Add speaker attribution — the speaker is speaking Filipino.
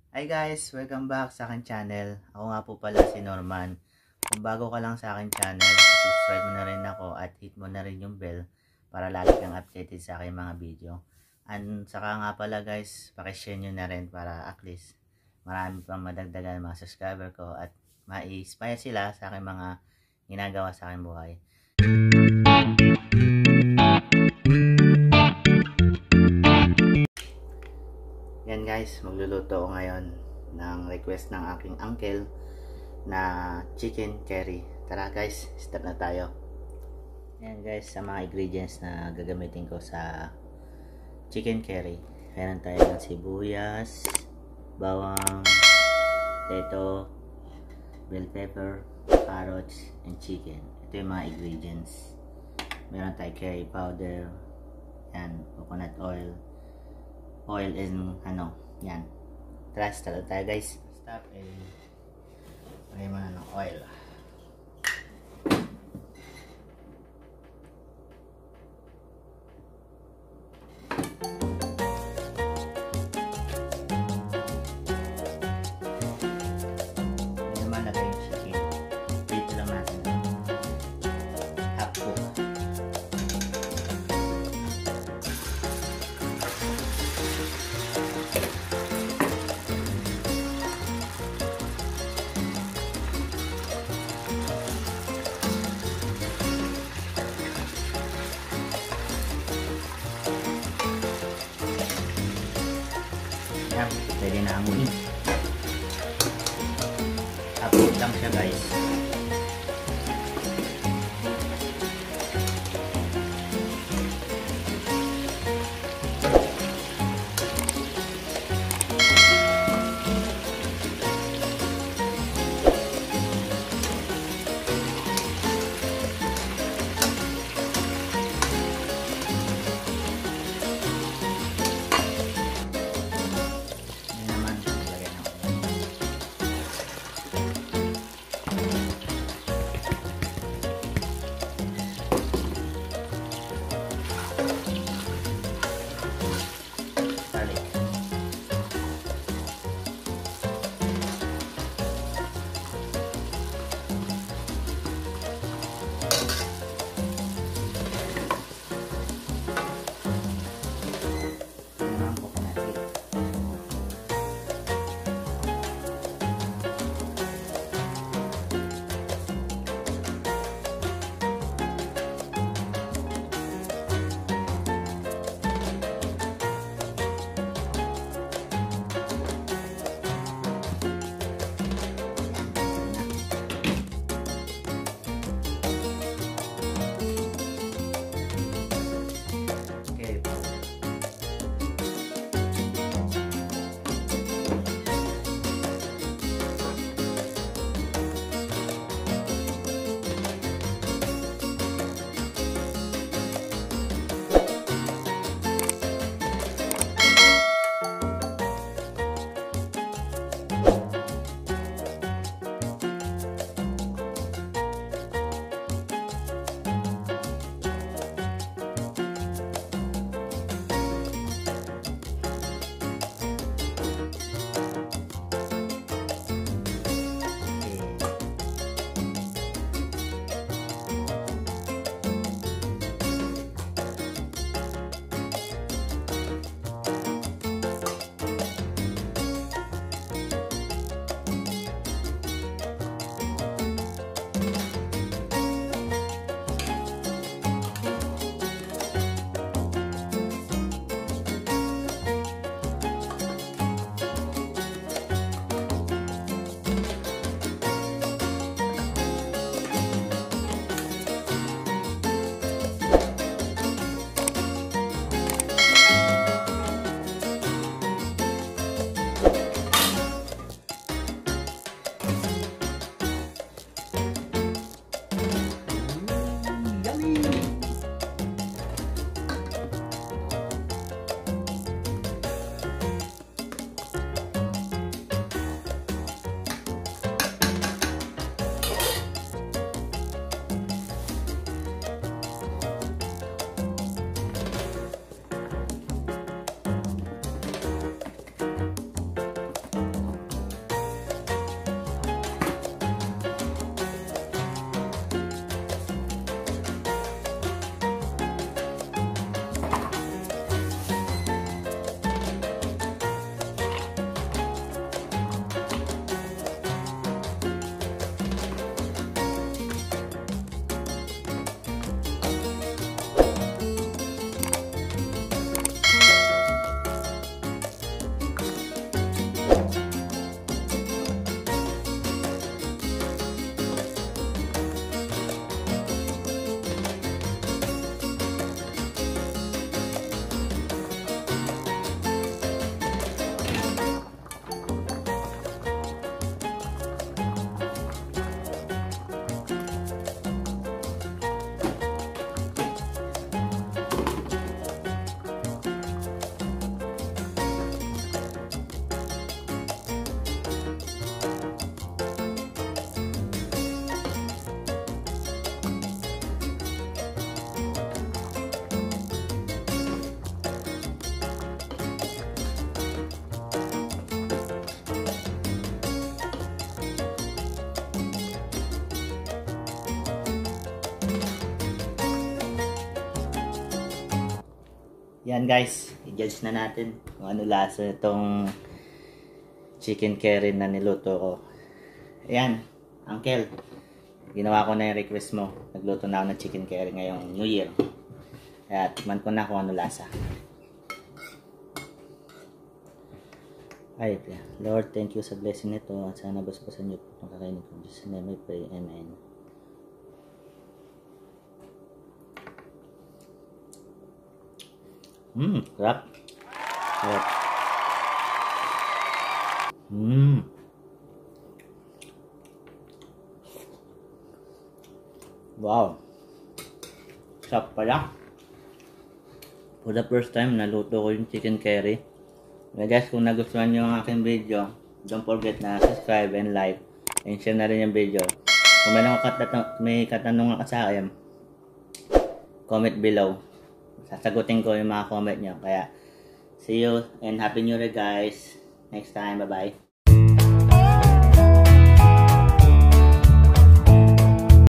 Speaker 1: Hi guys! Welcome back sa akin channel. Ako nga po pala si Norman. Kung bago ka lang sa akin channel, subscribe mo na rin ako at hit mo na rin yung bell para lagi kang updated sa aking mga video. And saka nga pala guys, pakishare nyo na rin para at least marami pang madagdagan mga subscriber ko at ma-inspire sila sa aking mga ginagawa sa aking buhay. Yan guys, magluluto ako ngayon ng request ng aking uncle na chicken curry. Tara guys, start na tayo. Yan guys, sa mga ingredients na gagamitin ko sa chicken curry. Meron tayo ng sibuyas, bawang, potato, bell pepper, carrots, and chicken. Ito yung mga ingredients. Meron tayo curry powder, yan, coconut oil, oil and yan. Tara, start tayo guys. Stop lagay mo na ng oil. Hindi naman lagay yung chicken. Dito lang natin. Half cook. Pwede na amuin. Upload lang siya guys. Yan guys, i-judge na natin kung ano lasa itong chicken curry na niluto ko. Ayan, Uncle, ginawa ko na yung request mo. Nagluto na ako ng chicken curry ngayong New Year. Kaya tikman ko na kung ano lasa. Ay, Lord, thank you sa blessing nito at sana basbasan niyo po itong kakainin ko. Diyos na may pray. Amen. Sarap. Sarap. Wow. Sarap pala. For the first time, naluto ko yung chicken curry. Guys, kung nagustuhan nyo ang aking video, don't forget na subscribe and like and share na rin yung video. Kung may katanungan ka sa akin, comment below. Sasagutin ko yung mga comment nyo. Kaya, see you and Happy New Year guys. Next time, bye-bye.